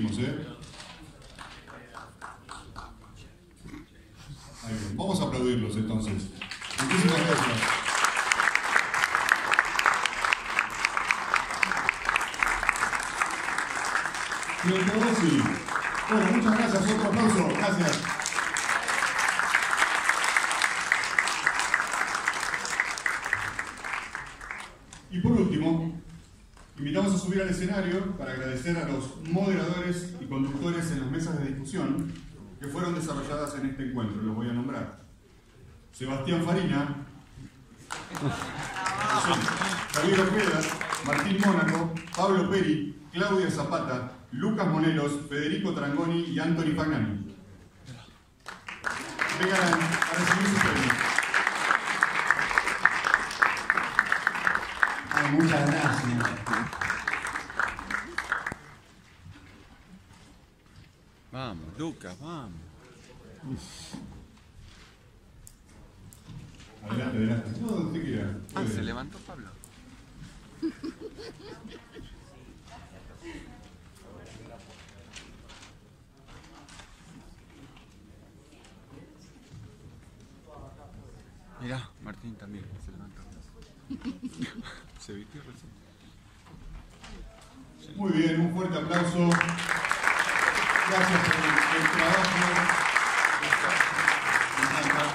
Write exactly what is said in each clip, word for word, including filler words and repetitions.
seguimos, ¿eh? Ahí bien. Vamos a aplaudirlos entonces. Muchísimas gracias. Bien, sí. Bueno, muchas gracias. Otro aplauso. Gracias. Y por último, invitamos a subir al escenario para agradecer a los moderadores y conductores en las mesas de discusión que fueron desarrolladas en este encuentro. Los voy a nombrar. Sebastián Farina, Javier Ojeda, Martín Mónaco, Pablo Peri, Claudia Zapata, Lucas Monelos, Federico Trangoni y Anthony Fagnani. Vengan a recibir su premio. Ay, muchas gracias. Vamos, Lucas, vamos. Adelante, adelante. No, donde usted quiera. Ah, se levantó Pablo. Mirá, Martín también se levantó. Se vistió recién. Muy bien, un fuerte aplauso. Gracias por el, el trabajo. Me encanta.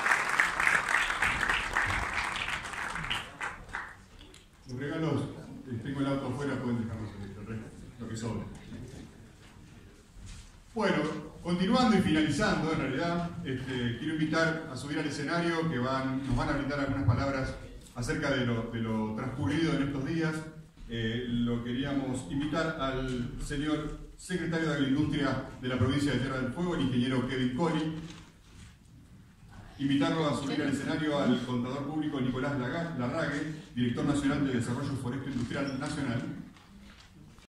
Los regalos, eh, tengo el auto afuera, pueden dejarlos el resto, lo que sobre. Bueno, continuando y finalizando, en realidad, este, quiero invitar a subir al escenario que van, nos van a brindar algunas palabras acerca de lo, de lo transcurrido en estos días. Eh, lo queríamos invitar al señor secretario de Agroindustria de la provincia de Tierra del Fuego, el ingeniero Kevin Cori. Invitarlo a subir al escenario al contador público Nicolás Larrague, director nacional de Desarrollo Forestal Industrial Nacional.